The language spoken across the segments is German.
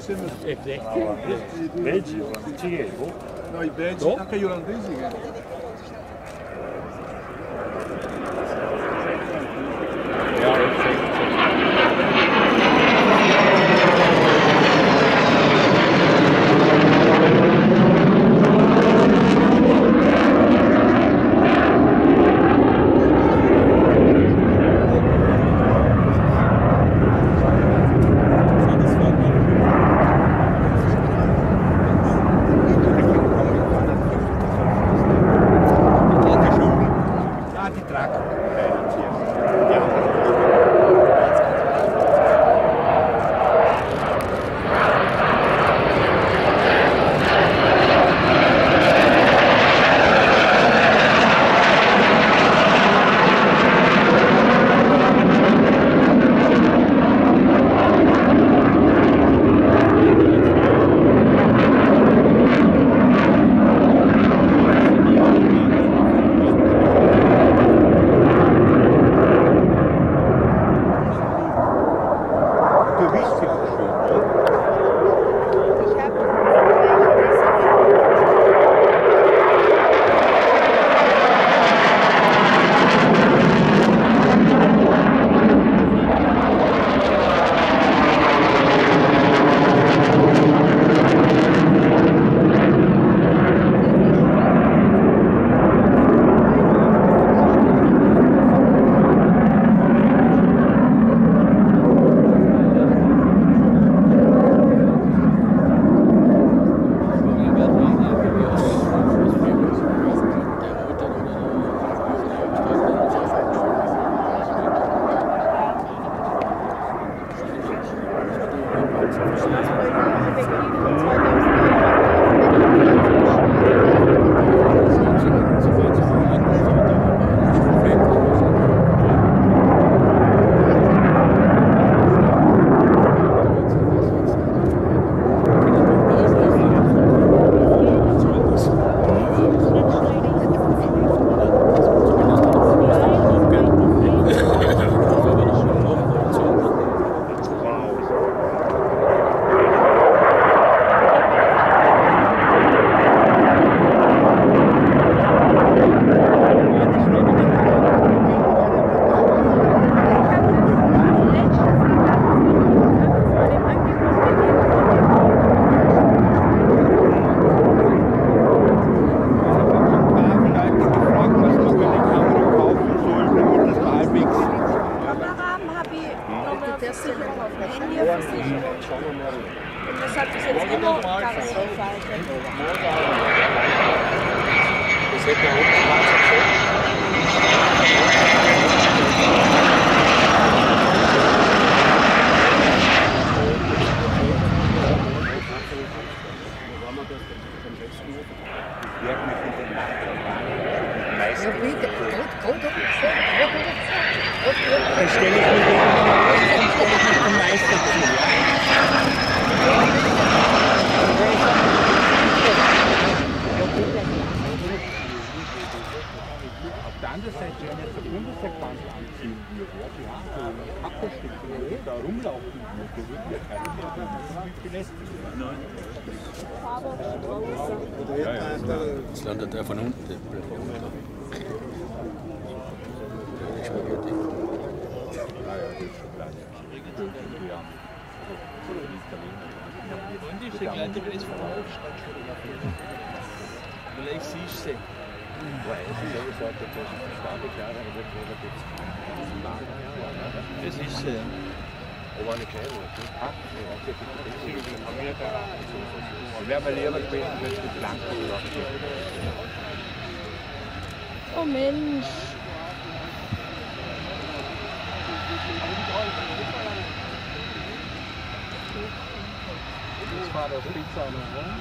sempre. Vedi, Diego? No, i belgi, anche gli olandesi. Jetzt landet er von unten. Vielleicht siehst du sie. Das ist sie. Aber eine kleine, wäre mal lieber gewesen, wenn es mit Blanco gemacht wird. Oh Mensch. Das war der Pizza noch, ne?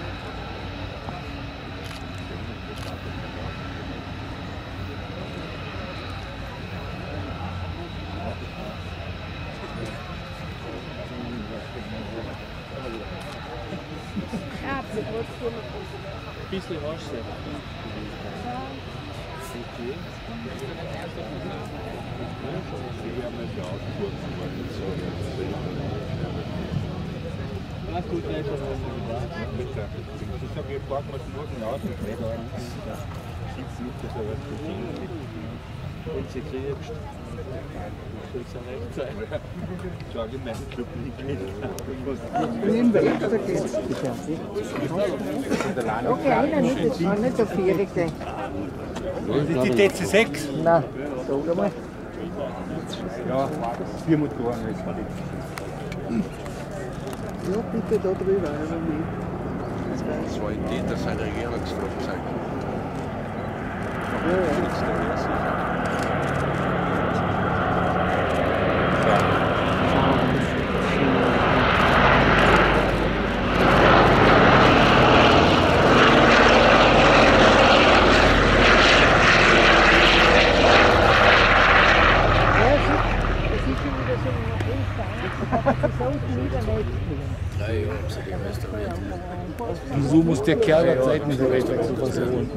Ja, Ein bisschen hast du. gut, der ist schon Bitte. Ich sage, ich fahre mal morgen aus und nicht rein. Sitzt nicht, dass er was zu tun hat. wenn sie kriegst. Soll es ja recht sein. Sag ich meinen Club nicht. Im Weg oder geht's? Okay, das war nicht so vierig. Das ist die TC6? Nein, sag einmal. Ja, 4 Motoren ist das. Ja, bitte da drüber. Das war Idee, dass ein Regierungsflugzeug. Ja, ja. Und so muss der Kerl der Seitenwechsel versuchen.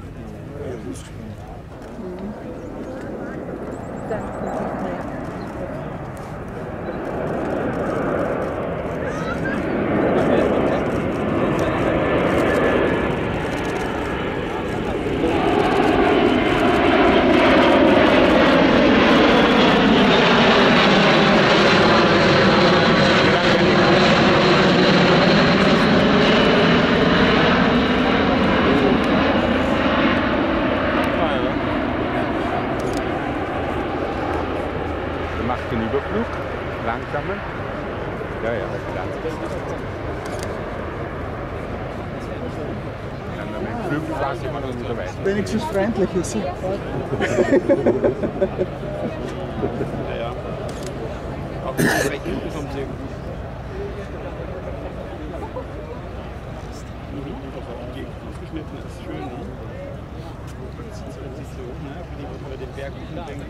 Macht den Überflug, langsamer. Ja, ja, dann mit dem Flügel fahren wir noch wieder weiter. Wenigstens freundlich ist sie. Ja. Auch die Strecke kommt sie. Aufgeschnitten ist schön, ne? Das ist so, ne? Wenn ich über den Berg denke.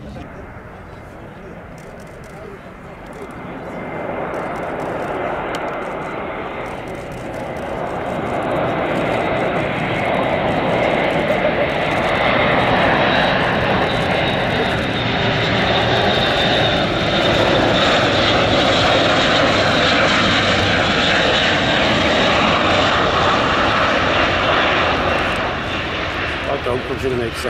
Danke für den nächsten.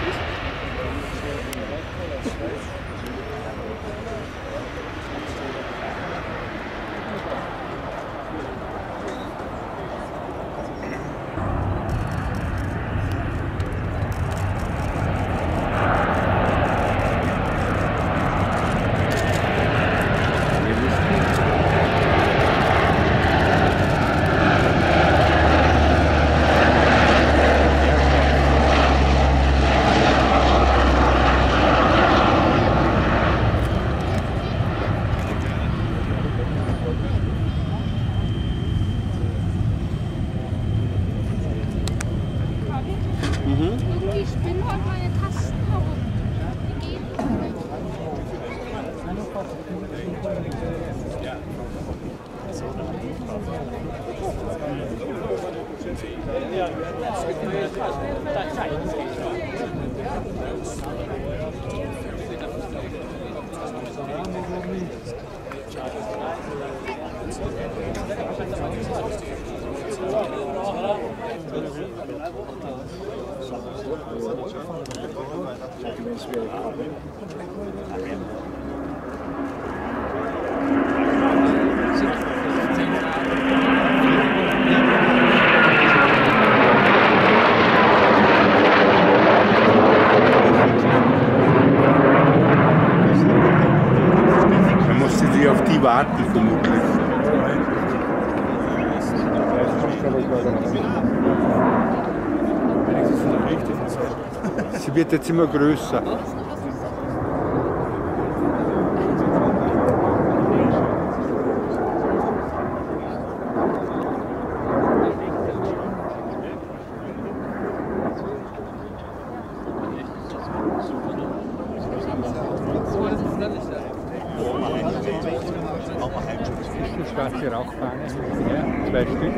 Irgendwie spinnen heute meine Tasten herum. Die gehen nicht. Man musste sie auf die warten, vermutlich. Sie wird jetzt immer größer. Schwarze Rauchfahne, ja, 2 Stück.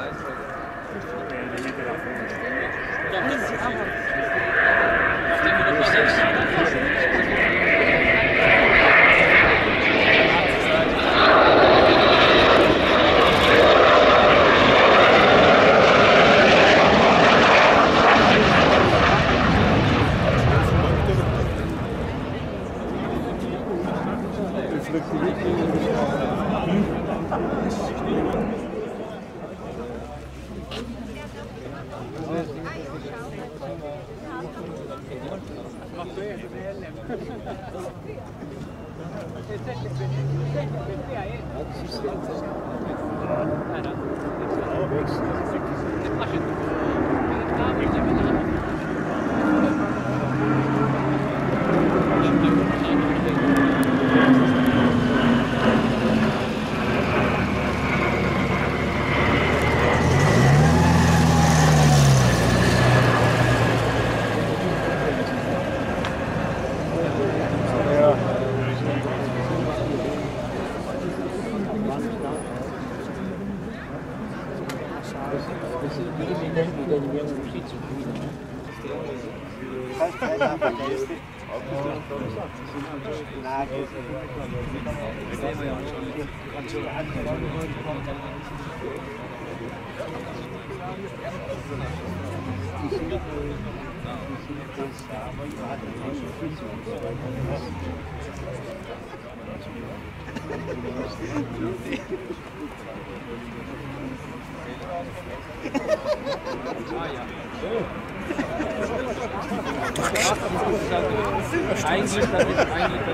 Eigentlich, das ist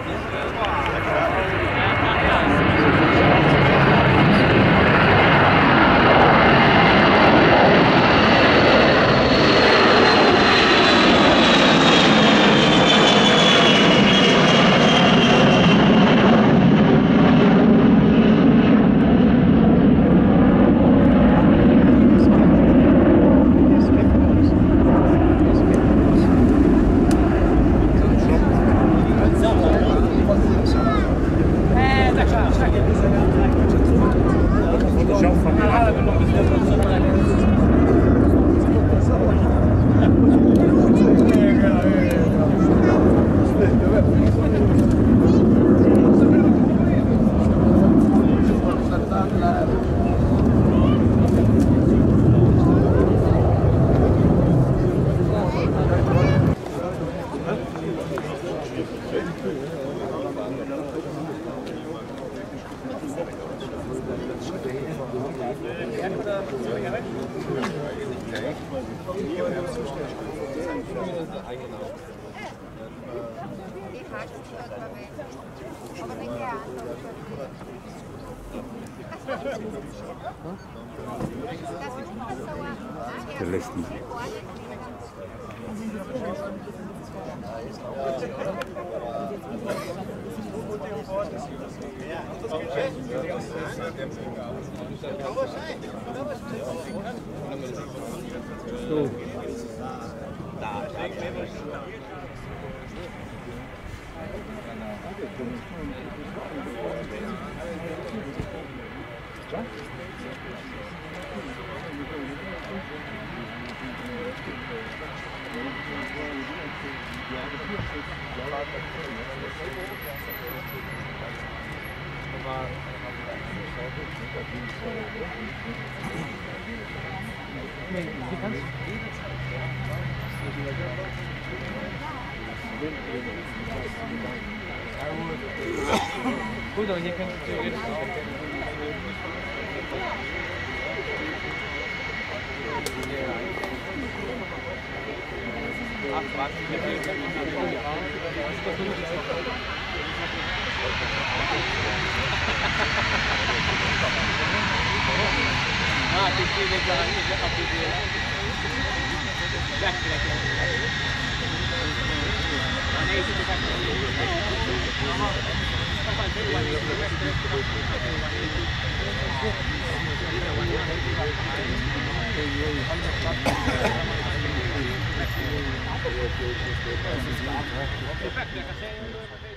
Der lässt ihn. So. Gut, aber hier kannst du theoretisch auch. Ach, warte, Perfect.